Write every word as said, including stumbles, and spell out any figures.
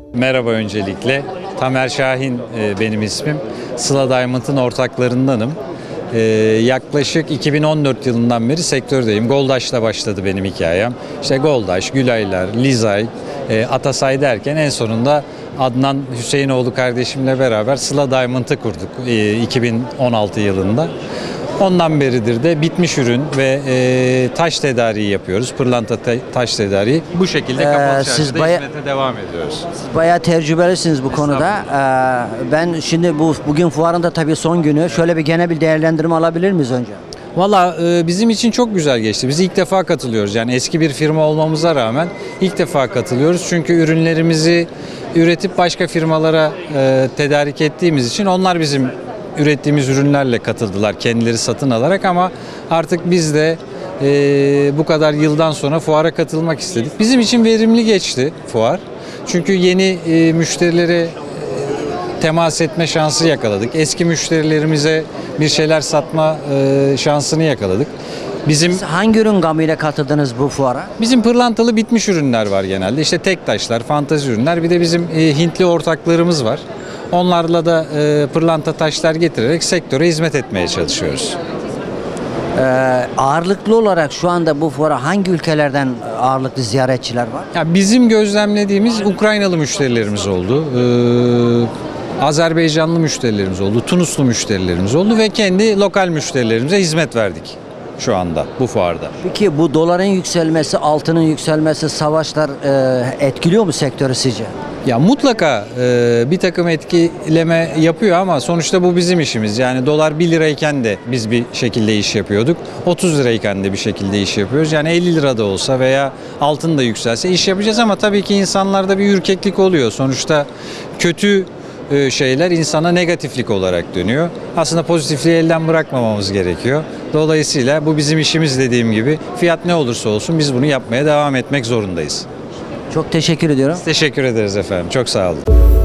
Merhaba öncelikle. Tamer Şahin e, benim ismim. Sıla Diamond'ın ortaklarındanım. E, yaklaşık iki bin on dört yılından beri sektördeyim. Goldaş'la başladı benim hikayem. İşte Goldaş, Gülaylar, Lizay, e, Atasay derken en sonunda Adnan Hüseyinoğlu kardeşimle beraber Sıla Diamond'ı kurduk e, iki bin on altı yılında. Ondan beridir de bitmiş ürün ve e, taş tedariği yapıyoruz. Pırlanta te- taş tedariği. Bu şekilde kapalı Ee, siz çarşıda baya- hizmete devam ediyoruz. Bayağı tecrübelisiniz bu konuda. Ee, ben şimdi bu bugün fuarında tabii son günü. Şöyle bir genel bir değerlendirme alabilir miyiz önce? Valla e, bizim için çok güzel geçti. Biz ilk defa katılıyoruz. Yani eski bir firma olmamıza rağmen ilk defa katılıyoruz. Çünkü ürünlerimizi üretip başka firmalara e, tedarik ettiğimiz için onlar bizim ürettiğimiz ürünlerle katıldılar. Kendileri satın alarak ama artık biz de e, bu kadar yıldan sonra fuara katılmak istedik. Bizim için verimli geçti fuar. Çünkü yeni e, müşterilere temas etme şansı yakaladık. Eski müşterilerimize bir şeyler satma e, şansını yakaladık. Bizim Siz hangi ürün gamıyla katıldınız bu fuara? bizim pırlantalı bitmiş ürünler var genelde. İşte tek taşlar, fantezi ürünler. Bir de bizim e, Hintli ortaklarımız var. Onlarla da e, pırlanta taşlar getirerek sektöre hizmet etmeye çalışıyoruz. Ee, ağırlıklı olarak şu anda bu fuara hangi ülkelerden ağırlıklı ziyaretçiler var? Ya bizim gözlemlediğimiz Ukraynalı müşterilerimiz oldu. Ee, Azerbaycanlı müşterilerimiz oldu. Tunuslu müşterilerimiz oldu ve kendi lokal müşterilerimize hizmet verdik şu anda bu fuarda. Peki bu doların yükselmesi, altının yükselmesi, savaşlar e, etkiliyor mu sektörü sizce? Ya mutlaka e, bir takım etkileme yapıyor ama sonuçta bu bizim işimiz. Yani dolar bir lirayken de biz bir şekilde iş yapıyorduk. otuz lirayken de bir şekilde iş yapıyoruz. Yani elli lirada olsa veya altın da yükselse iş yapacağız ama tabii ki insanlarda bir ürkeklik oluyor. Sonuçta kötü e, şeyler insana negatiflik olarak dönüyor. Aslında pozitifliği elden bırakmamamız gerekiyor. Dolayısıyla bu bizim işimiz dediğim gibi. Fiyat ne olursa olsun biz bunu yapmaya devam etmek zorundayız. Çok teşekkür ediyorum. Teşekkür ederiz efendim. Çok sağ olun.